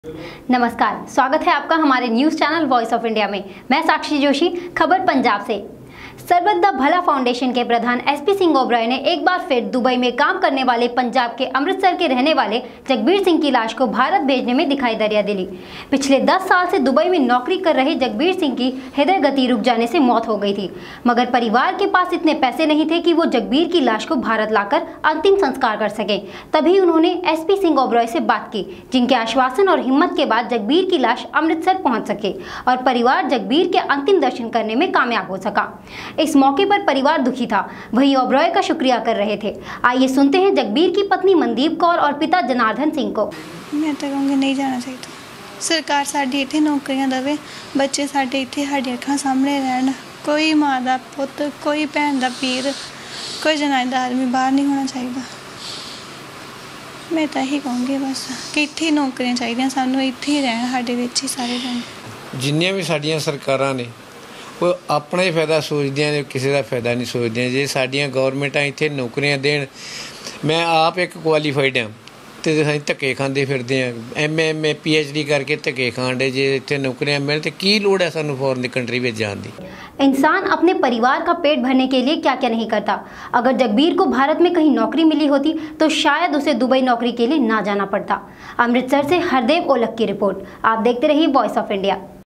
नमस्कार, स्वागत है आपका हमारे news channel voice of India में। मैं साक्षी जोशी, खबर पंजाब से। सर्वत द भला फाउंडेशन के प्रधान एसपी सिंह ओबराय ने एक बार फिर दुबई में काम करने वाले पंजाब के अमृतसर के रहने वाले जगबीर सिंह की लाश को भारत भेजने में दिखाई दरियादिली। पिछले 10 साल से दुबई में नौकरी कर रहे जगबीर सिंह की हृदय गति रुक जाने से मौत हो गई थी, मगर परिवार के पास इतने पैसे नहीं थे कि वो जगबीर की लाश को भारत लाकर अंतिम संस्कार कर सके। तभी उन्होंने एसपी सिंह ओबराय से बात की, जिनके आश्वासन और हिम्मत के बाद जगबीर की लाश अमृतसर पहुंच सके और परिवार जगबीर के अंतिम दर्शन करने में कामयाब हो सका। इस मौके पर परिवार दुखी था, वहीं ओबराय का शुक्रिया कर रहे थे। आइए सुनते हैं जगबीर की पत्नी मनदीप कौर और पिता जनार्दन सिंह को। मैं तो कहूँगी नहीं जाना चाहिए। सरकार साडी इत्थे नौकरियां देवे, बच्चे साडे इत्थे साडी अखां सामने रहन। कोई माँ दा पुत्त, कोई भैन दा पीर, कोई जनानी दा आदमी बाहर नहीं होना चाहिए। मैं तो यही कहूँगी बस कि इत्थे नौकरियां चाहिए, सानू इत्थे ही रहन, साडे विच ही सारे जने। जिन्नियां भी साडियां सरकारां ने वो अपना ही फायदा सोचदियां ने, किसी का फायदा नहीं सोचदियां। जे साडियां गौरमेंटां इत्थे नौकरियां देन, मैं आप एक क्वालीफाइड हाँ तो असीं धक्के खांदे फिरदे हैं, MA PhD करके धक्के खांडे। जे इत्थे नौकरियां मिल तो की लोड़ है सानू फॉरेन दी कंट्री में जान दी। इंसान अपने परिवार का पेट भरने के लिए क्या क्या नहीं करता। अगर जगबीर को भारत में कहीं नौकरी मिली होती तो शायद उसे दुबई नौकरी के लिए ना जाना पड़ता। अमृतसर से हरदेव ओलख की रिपोर्ट। आप देखते रहिए वॉइस ऑफ इंडिया।